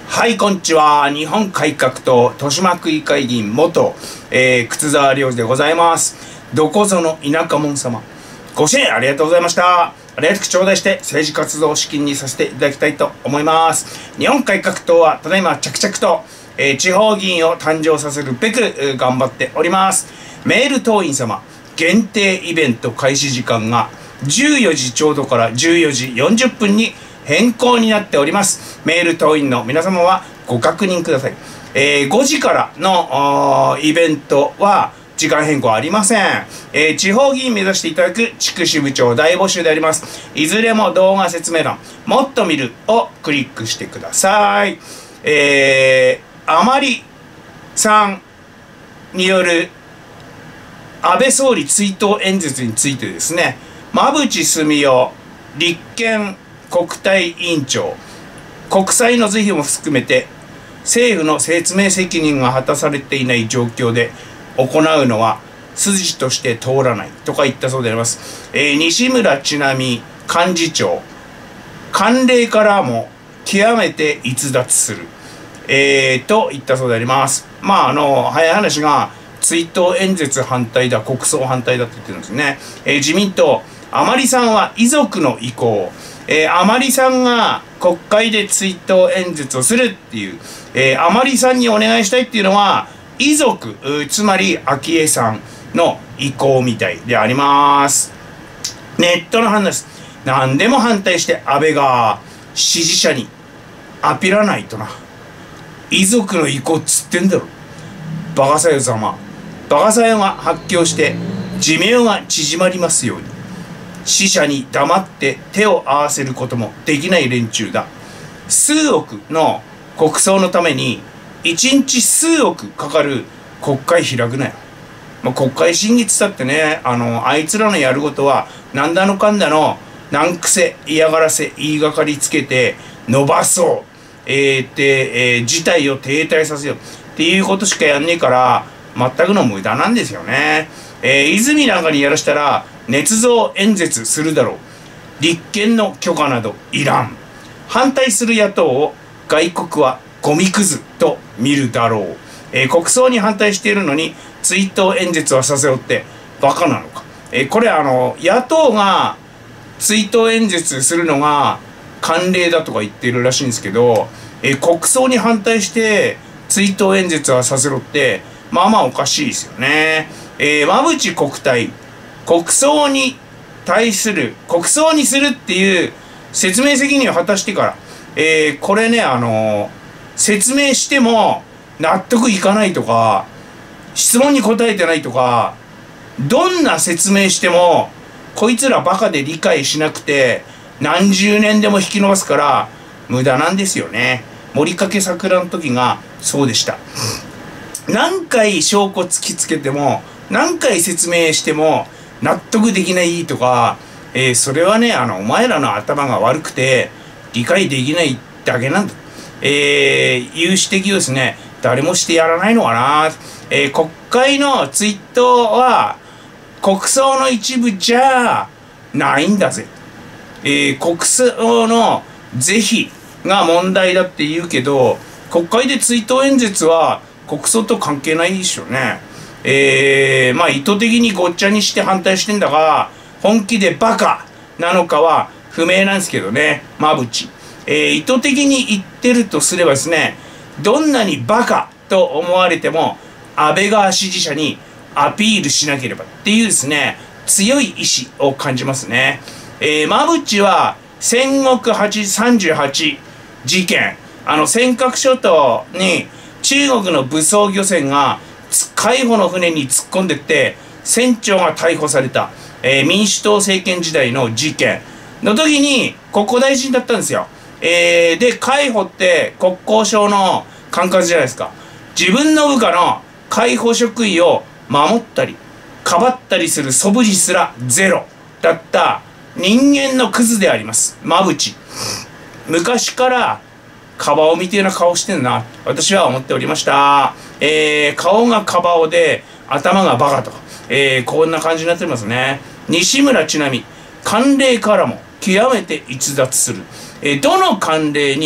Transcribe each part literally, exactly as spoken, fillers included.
はい、こんにちは。日本改革党豊島区議会議員元、えー、靴沢良二でございます。どこぞの田舎者様、ご支援ありがとうございました。ありがたく頂戴して政治活動資金にさせていただきたいと思います。日本改革党はただいま着々と、えー、地方議員を誕生させるべく、えー、頑張っております。メール党員様限定イベント開始時間がじゅうよじちょうどからじゅうよじよんじゅっぷんに変更になっております。メール党員の皆様はご確認ください。えー、ごじからのイベントは時間変更ありません。えー、地方議員目指していただく地区支部長大募集であります。いずれも動画説明欄、もっと見るをクリックしてください。えー、甘利さんによる安倍総理追悼演説についてですね、馬淵澄夫立憲国対委員長、国債の是非も含めて政府の説明責任が果たされていない状況で行うのは筋として通らないとか言ったそうであります。えー、西村智奈美幹事長、慣例からも極めて逸脱する、えー、と言ったそうであります。まああの早い話が追悼演説反対だ、国葬反対だって言ってるんですね。えー、自民党甘利さんは遺族の意向、えー、甘利さんが国会で追悼演説をするっていう、えー、甘利さんにお願いしたいっていうのは遺族、つまり昭恵さんの意向みたいであります。ネットの判断です。何でも反対して安倍が支持者にアピらないとな。遺族の意向っつってんだろ。バカさよ様。バカさよが発狂して寿命が縮まりますように。死者に黙って手を合わせることもできない連中だ。数億の国葬のために一日数億かかる国会開くなよ。まあ、国会審議つったってね、あのあいつらのやることはなんだのかんだの難癖嫌がらせ言いがかりつけて伸ばそう、えー、って、えー、事態を停滞させようっていうことしかやんねえから全くの無駄なんですよね。えー、泉なんかにやらしたら捏造演説するだろう。立憲の許可などいらん。反対する野党を外国はゴミくずと見るだろう。えー、国葬に反対しているのに追悼演説はさせろってバカなのか。えー、これあの野党が追悼演説するのが慣例だとか言ってるらしいんですけど、えー、国葬に反対して追悼演説はさせろってまあまあおかしいですよね。えー、馬淵国対国葬に対する国葬にするっていう説明責任を果たしてから、えー、これねあのー、説明しても納得いかないとか質問に答えてないとか、どんな説明してもこいつらバカで理解しなくて何十年でも引き延ばすから無駄なんですよね。森かけ桜の時がそうでした。何回証拠突きつけても何回説明しても納得できないとか、えー、それはねあのお前らの頭が悪くて理解できないだけなんだ、えー、いう指摘をですね誰もしてやらないのかな。えー、国会の追悼は国葬の一部じゃないんだぜ。えー、国葬の是非が問題だって言うけど国会で追悼演説は国葬と関係ないでしょうね。えー、まあ意図的にごっちゃにして反対してんだが本気でバカなのかは不明なんですけどね。馬淵、えー、意図的に言ってるとすればですね、どんなにバカと思われても安倍川支持者にアピールしなければっていうですね強い意志を感じますね。えー、馬淵は戦国さんじゅうはち事件、あの尖閣諸島に中国の武装漁船が海保の船に突っ込んでって船長が逮捕された、えー、民主党政権時代の事件の時に国交大臣だったんですよ。えー、で海保って国交省の管轄じゃないですか。自分の部下の海保職員を守ったりかばったりする素振りすらゼロだった人間のクズであります馬淵。昔からカバオみたいな顔してんな私は思っておりました。えー、顔がカバオで頭がバカと、えー、こんな感じになってますね。西村智奈美慣例からも極めて逸脱する、えー、どの慣例に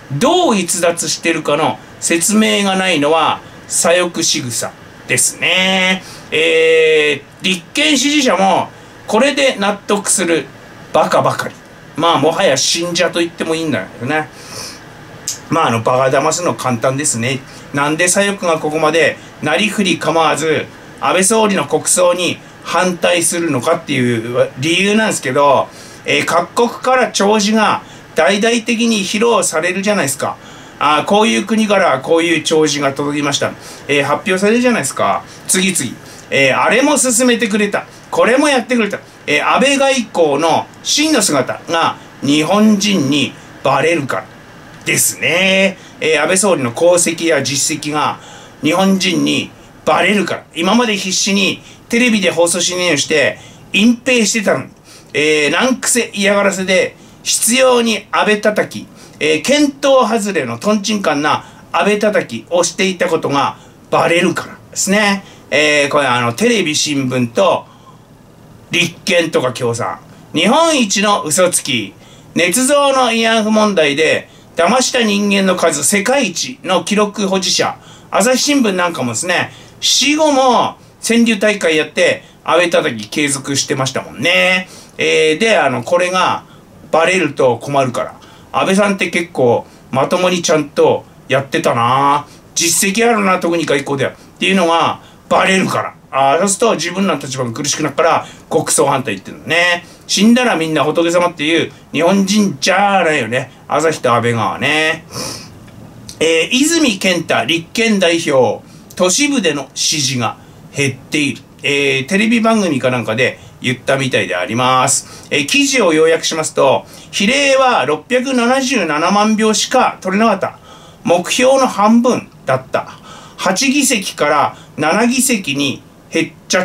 どう逸脱してるかの説明がないのは左翼仕草ですね。えー、立憲支持者もこれで納得するバカばかり。まあもはや信者と言ってもいいんだけどね。まああのバカ騙すの簡単ですね。なんで左翼がここまでなりふり構わず安倍総理の国葬に反対するのかっていう理由なんですけど、えー、各国から弔辞が大々的に披露されるじゃないですか。あこういう国からこういう弔辞が届きました、えー、発表されるじゃないですか。次々、えー、あれも進めてくれた、これもやってくれた、えー、安倍外交の真の姿が日本人にバレるからですね。えー、安倍総理の功績や実績が日本人にバレるから。今まで必死にテレビで放送しねえをして隠蔽してたのに、えー、難癖嫌がらせで執拗に安倍叩き、えー、見当外れのとんちんかんな安倍叩きをしていたことがバレるからですね。えー、これあのテレビ新聞と立憲とか共産、日本一の嘘つき、捏造の慰安婦問題で騙した人間の数世界一の記録保持者、朝日新聞なんかもですね、死後も川柳大会やって安倍叩き継続してましたもんね。えー、であのこれがバレると困るから、安倍さんって結構まともにちゃんとやってたな、実績あるな、特に外交ではっていうのがバレるから、あそうすると自分らの立場が苦しくなるから国葬反対言ってるのね。死んだらみんな仏様っていう日本人じゃないよね、朝日と安倍川ね。えー、泉健太立憲代表、都市部での支持が減っている、えー、テレビ番組かなんかで言ったみたいであります。えー、記事を要約しますと、比例はろっぴゃくななじゅうななまんひょうしか取れなかった。目標の半分だった。はちぎせきからななぎせきに減っちゃった。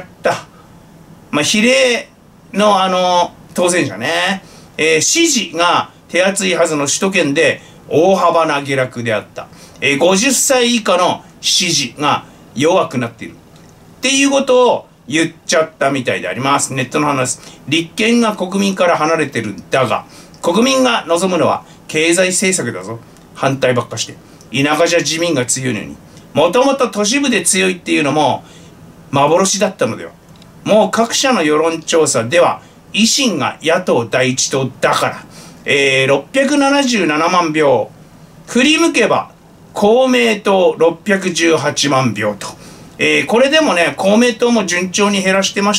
まあ、比例のあの当選者ね、えー、支持が手厚いはずの首都圏で大幅な下落であった。えー、ごじゅっさい以下の支持が弱くなっているっていうことを言っちゃったみたいであります。ネットの話。立憲が国民から離れてるんだが、国民が望むのは経済政策だぞ。反対ばっかして。田舎じゃ自民が強いのに。もともと都市部で強いっていうのも幻だったのでは。もう各社の世論調査では維新が野党第一党だから、えー、ろっぴゃくななじゅうななまんひょう。振り向けば公明党ろっぴゃくじゅうはちまんひょうと。えー、これでもね、公明党も順調に減らしてまして、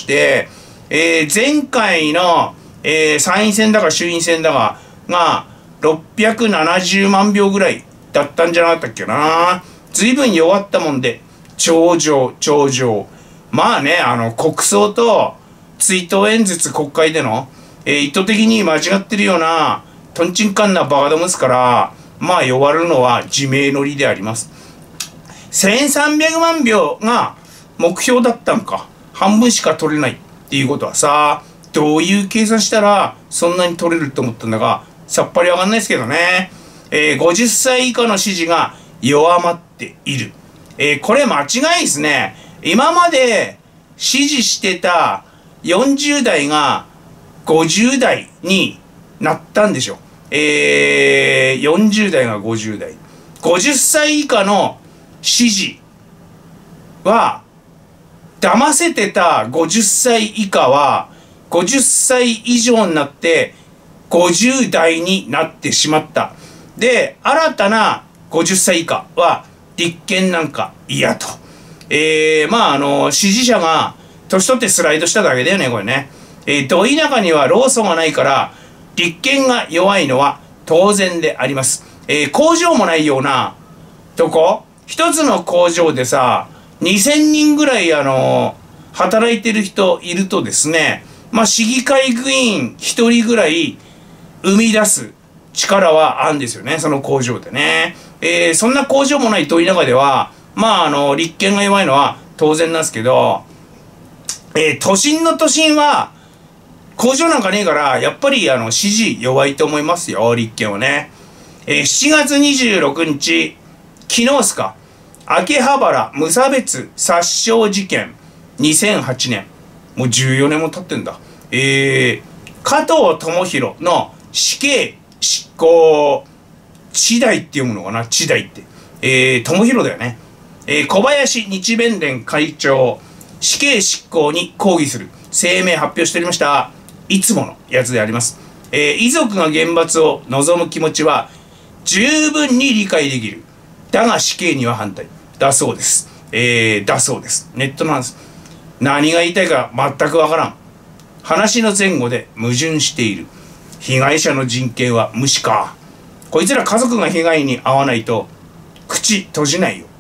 えー、前回の、えー、参院選だか衆院選だかがろっぴゃくななじゅうまんひょうぐらいだったんじゃなかったっけな。随分弱ったもんで、頂上、頂上。まあね、あの、国葬と追悼演説国会での、えー、意図的に間違ってるような、とんちんかんなバカどもですから、まあ弱るのは自明の理であります。せんさんびゃくまんひょうが目標だったんか。半分しか取れないっていうことはさ、どういう計算したらそんなに取れると思ったんだか、さっぱりわかんないですけどね。えー、ごじゅっさい以下の支持が弱まっている。えー、これ間違いですね。今まで支持してたよんじゅうだいがごじゅうだいになったんでしょ。えー、よんじゅうだいがごじゅうだい。ごじゅっさい以下の支持は、騙せてたごじゅっさい以下は、ごじゅっさい以上になってごじゅうだいになってしまった。で、新たなごじゅっさい以下は立憲なんか嫌と。えー、まああの、支持者が年取ってスライドしただけだよね、これね。えー、ど田舎には労組がないから、立憲が弱いのは当然であります。えー、工場もないようなとこ、一つの工場でさ、にせんにんぐらいあの、働いてる人いるとですね、まあ市議会議員一人ぐらい生み出す力はあるんですよね、その工場でね。えー、そんな工場もないど田舎では、まああの、立憲が弱いのは当然なんですけど、えー、都心の都心は、工場なんかねえから、やっぱりあの、支持弱いと思いますよ、立憲はね。えー、しちがつにじゅうろくにち、昨日っすか、秋葉原無差別殺傷事件にせんはちねん。もうじゅうよねんも経ってんだ。えー、加藤智大の死刑執行知大って読むのかな、知大って。えー、友広だよね。えー、小林日弁連会長、死刑執行に抗議する声明発表しておりました。いつものやつであります。えー、遺族が厳罰を望む気持ちは十分に理解できる。だが死刑には反対。だそうです。えー、だそうです。ネットなんです。何が言いたいか全くわからん。話の前後で矛盾している。被害者の人権は無視か。こいつら家族が被害に遭わないと口閉じないよ。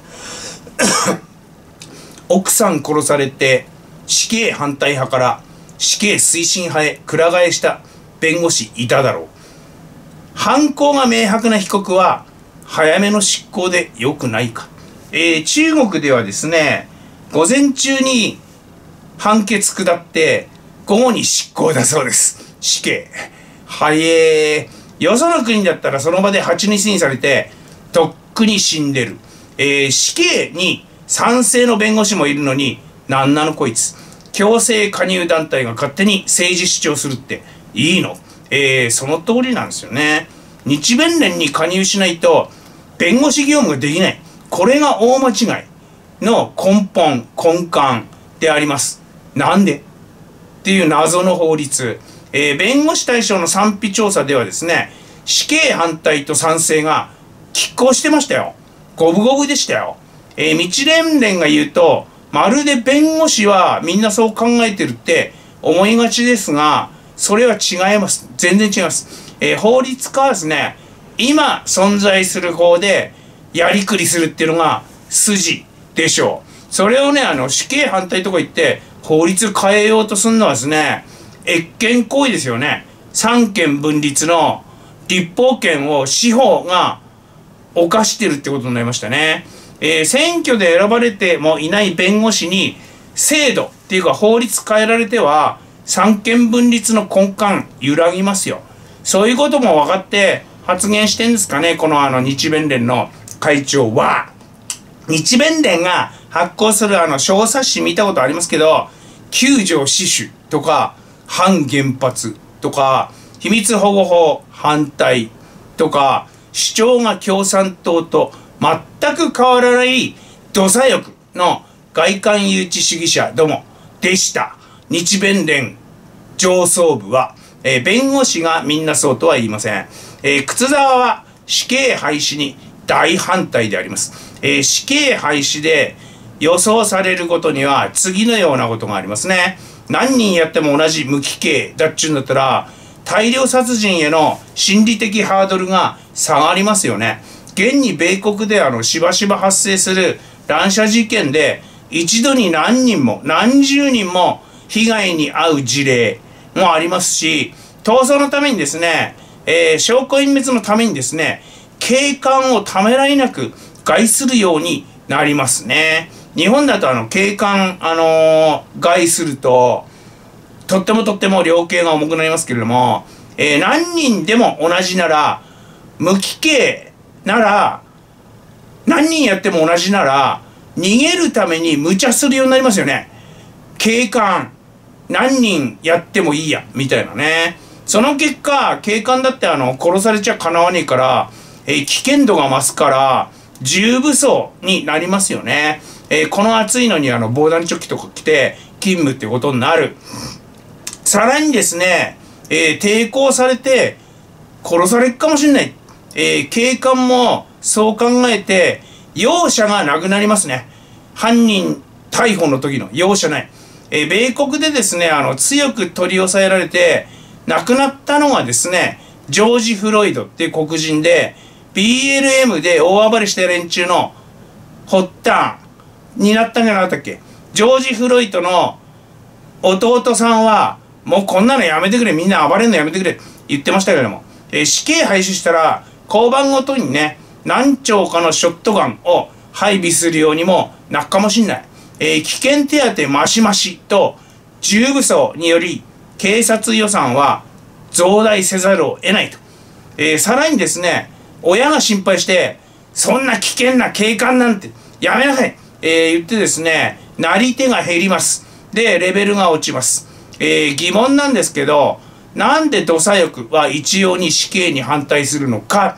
奥さん殺されて死刑反対派から死刑推進派へくら替えした弁護士いただろう。犯行が明白な被告は早めの執行でよくないか。えー、中国ではですね、午前中に判決下って午後に執行だそうです。死刑。はい、えー、よその国だったらその場で蜂に死にされてとっくに死んでる。えー、死刑に賛成の弁護士もいるのに、なんなのこいつ。強制加入団体が勝手に政治主張するっていいの？えー、その通りなんですよね。日弁連に加入しないと弁護士業務ができない。これが大間違いの根本、根幹であります。なんでっていう謎の法律。えー、弁護士対象の賛否調査ではですね、死刑反対と賛成が拮抗してましたよ。五分五分でしたよ。えー、日弁連が言うと、まるで弁護士はみんなそう考えてるって思いがちですが、それは違います。全然違います。えー、法律家はですね、今存在する法でやりくりするっていうのが筋でしょう。それをね、あの、死刑反対とか言って法律変えようとするのはですね、越権行為ですよね。三権分立の立法権を司法が犯してるってことになりましたね。えー、選挙で選ばれてもいない弁護士に制度っていうか法律変えられては三権分立の根幹揺らぎますよ。そういうことも分かって発言してんですかね、このあの日弁連の会長は。日弁連が発行するあの小冊子見たことありますけど、九条死守とか反原発とか秘密保護法反対とか主張が共産党と全く変わらない土左翼の外観誘致主義者どもでした。日弁連上層部は、えー、弁護士がみんなそうとは言いません。えー、靴沢は死刑廃止に大反対であります。えー、死刑廃止で予想されることには次のようなことがありますね。何人やっても同じ無期刑だっちゅうんだったら、大量殺人への心理的ハードルが下がりますよね。現に米国であのしばしば発生する乱射事件で一度に何人も何十人も被害に遭う事例もありますし、逃走のためにですね、えー、証拠隠滅のためにですね、警官をためらいなく害するようになりますね。日本だとあの警官、あのー、害するととってもとっても量刑が重くなりますけれども、えー、何人でも同じなら、無期刑なら何人やっても同じなら逃げるために無茶するようになりますよね。警官何人やってもいいやみたいなね。その結果警官だってあの殺されちゃかなわねえから、えー、危険度が増すから重武装になりますよね。えー、この暑いのにあの防弾チョッキとか着て勤務ってことになる。さらにですね、えー、抵抗されて殺されるかもしれない。えー、警官もそう考えて容赦がなくなりますね。犯人逮捕の時の容赦ない。えー、米国でですね、あの強く取り押さえられて亡くなったのがですね、ジョージ・フロイドっていう黒人で ビーエルエム で大暴れした連中の発端になったんじゃなかったっけ。ジョージ・フロイドの弟さんはもうこんなのやめてくれ、みんな暴れんのやめてくれ言ってましたけれども、えー、死刑廃止したら交番ごとにね、何丁かのショットガンを配備するようにもなっかもしんない。えー、危険手当マシマシと重武装により警察予算は増大せざるを得ないと。えー、さらにですね、親が心配してそんな危険な警官なんてやめなさい、えー、言ってですね、なり手が減ります。でレベルが落ちます。えー、疑問なんですけど、なんで土左翼は一様に死刑に反対するのか。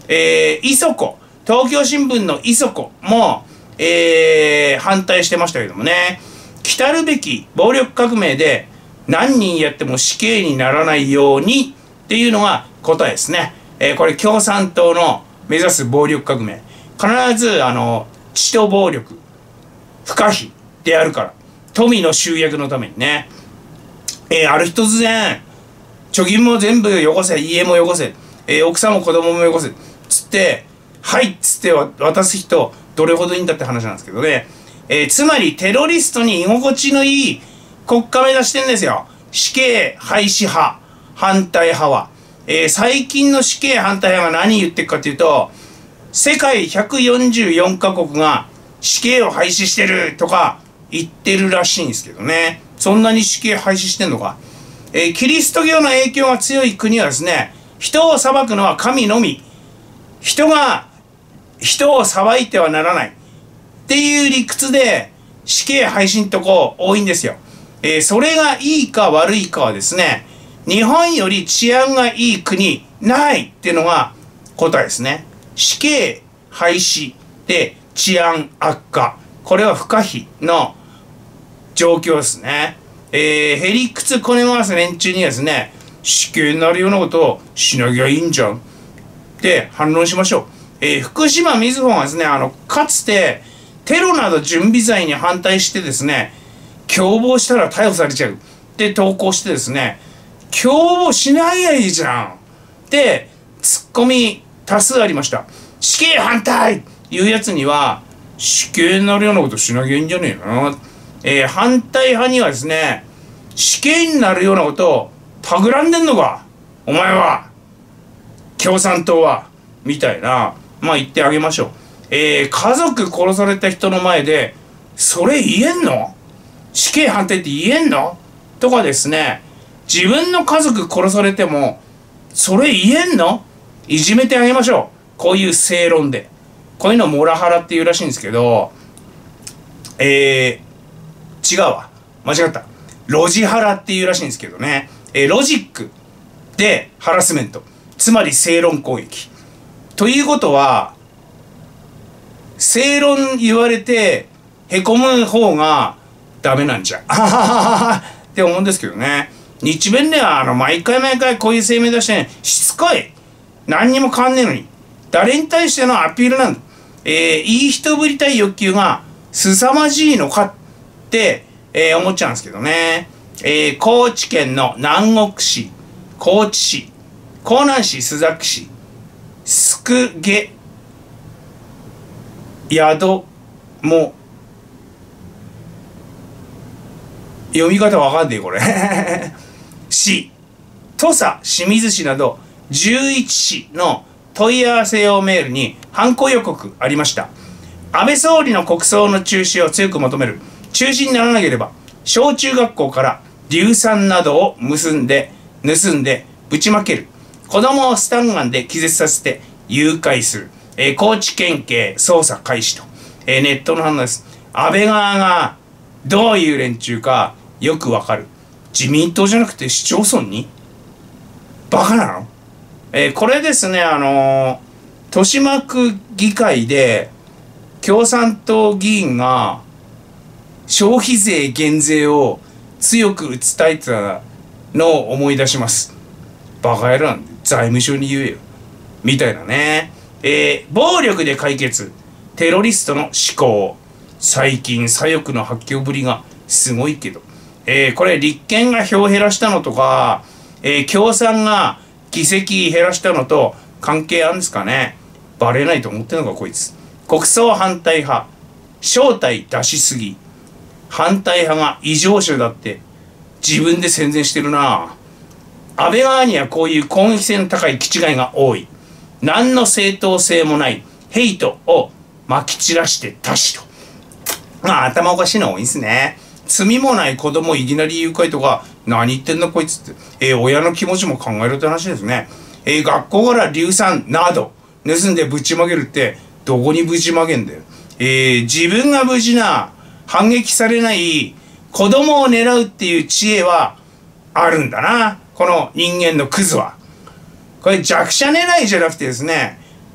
えー、磯子、東京新聞の磯子も、えー、反対してましたけどもね、来るべき暴力革命で何人やっても死刑にならないようにっていうのが答えですね。えー、これ共産党の目指す暴力革命。必ず、あの、血と暴力、不可避であるから。富の集約のためにね。えー、ある日突然、貯金も全部よこせ、家もよこせ、えー、奥さんも子供もよこせ、つって、はいっつって渡す人、どれほどいいんだって話なんですけどね。えー、つまり、テロリストに居心地のいい国家目指してんですよ。死刑廃止派、反対派は。えー、最近の死刑反対派が何言ってるかというと、世界ひゃくよんじゅうよんカ国が死刑を廃止してるとか言ってるらしいんですけどね。そんなに死刑廃止してんのか。えー、キリスト教の影響が強い国はですね、人を裁くのは神のみ。人が人を裁いてはならない。っていう理屈で死刑廃止のとこ多いんですよ。えー、それがいいか悪いかはですね、日本より治安がいい国ないっていうのが答えですね。死刑廃止で治安悪化。これは不可避の状況ですね。えー、へりくつこね回す連中にはですね、死刑になるようなことをしなきゃいいんじゃんって反論しましょう。えー、福島みずほがですね、あの、かつてテロなど準備罪に反対してですね、共謀したら逮捕されちゃうって投稿してですね、共謀しないやいいじゃんってツッコミ多数ありました。死刑反対いうやつには死刑になるようなことしなきゃいいんじゃねえな。えー、反対派にはですね、死刑になるようなことを企んでんのかお前は共産党はみたいな、まあ言ってあげましょう。えー、家族殺された人の前でそれ言えんの？死刑反対って言えんの？とかですね、自分の家族殺されてもそれ言えんの？いじめてあげましょう。こういう正論で。こういうのをモラハラっていうらしいんですけど、えー、違うわ。間違った。ロジハラっていうらしいんですけどね。えー、ロジックでハラスメント。つまり正論攻撃。ということは、正論言われてへこむ方がダメなんじゃ。あはははって思うんですけどね。日弁ではあの毎回毎回こういう声明出して、ね、しつこい。何にも変わんねえのに。誰に対してのアピールなんだ。えー、いい人ぶりたい欲求が凄まじいのかって、えー、思っちゃうんですけどね。えー、高知県の南国市、高知市、江南市、須崎市、すくげ宿も、読み方わかんねえこれ。市、土佐、清水市などじゅういちしの問い合わせ用メールに犯行予告ありました。安倍総理の国葬の中止を強く求める。中止にならなければ小中学校から硫酸などを結んで盗んでぶちまける。子供をスタンガンで気絶させて誘拐する。えー、高知県警捜査開始と、えー、ネットの反応です。安倍側がどういう連中かよくわかる。自民党じゃなくて市町村にバカなの？えー、これですね、あのー、豊島区議会で共産党議員が消費税減税を強く訴えてたのを思い出します。バカ野郎なんで財務省に言えよみたいなね。えー、暴力で解決、テロリストの思考。最近左翼の発狂ぶりがすごいけど、えー、これ立憲が票減らしたのとか、えー、共産が議席減らしたのと関係あるんですかね。バレないと思ってんのかこいつ。国葬反対派、正体出しすぎ。反対派が異常者だって自分で宣伝してるな。安倍側にはこういう攻撃性の高い気違いが多い。何の正当性もないヘイトをまき散らしてたしと。まあ頭おかしいの多いんすね。罪もない子供をいきなり誘拐とか、何言ってんだこいつって。えー、親の気持ちも考えろって話ですね。えー、学校から硫酸など盗んでぶちまけるってどこにぶちまけんだよ。えー、自分が無事な反撃されない子供を狙うっていう知恵はあるんだな。この人間のクズは。これ弱者狙いじゃなくてですね、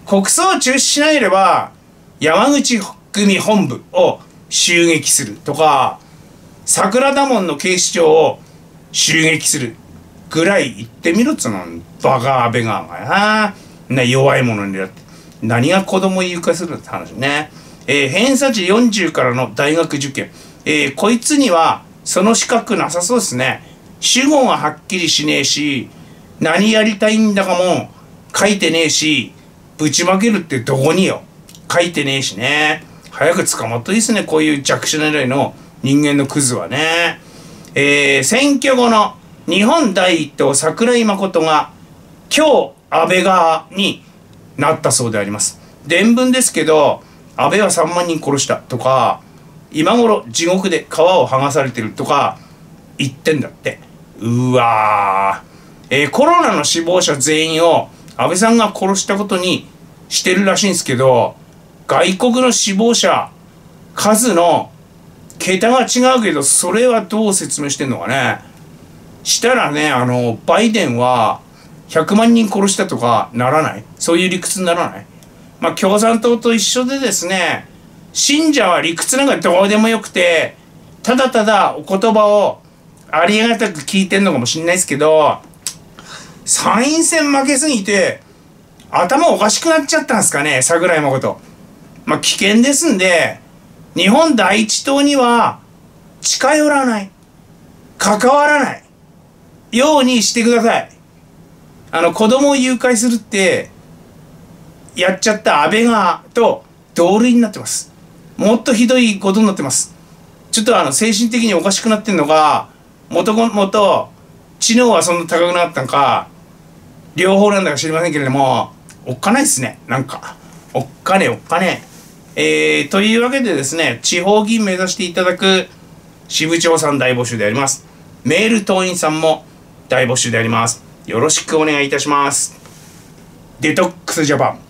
国葬を中止しなければ山口組本部を襲撃するとか、桜田門の警視庁を襲撃するぐらい言ってみろっつうの。バカ安倍側がな。な弱い者にだって。何が子供を誘拐するって話ね。えー、偏差値よんじゅうからの大学受験。えー、こいつにはその資格なさそうですね。主語がはっきりしねえし、何やりたいんだかも書いてねえし、ぶちまけるってどこによ。書いてねえしね。早く捕まっといいですね。こういう弱者狙いの人間のクズはね。えー、選挙後の日本第一党桜井誠が今日安倍側になったそうであります。伝聞ですけど、安倍はさんまんにん殺したとか、今頃地獄で皮を剥がされてるとか言ってんだって。うわー、えー、コロナの死亡者全員を安倍さんが殺したことにしてるらしいんですけど、外国の死亡者数の桁が違うけど、それはどう説明してんのかね。したらね、あのバイデンはひゃくまんにん殺したとかならない？そういう理屈にならない？まあ共産党と一緒でですね、信者は理屈なんかどうでもよくて、ただただお言葉をありがたく聞いてんのかもしんないですけど、参院選負けすぎて頭おかしくなっちゃったんですかね、桜井誠。まあ危険ですんで、日本第一党には近寄らない、関わらないようにしてください。あの子供を誘拐するってやっちゃった安倍側と同類になってます。もっとひどいことになってます。ちょっとあの精神的におかしくなってんのか、もともと知能はそんな高くなったのか、両方なんだか知りませんけれども、おっかないですね。なんかおっかねえおっかねえ。えー、というわけでですね、地方議員目指していただく支部長さん大募集であります。メール党員さんも大募集であります。よろしくお願いいたします。デトックスジャパン。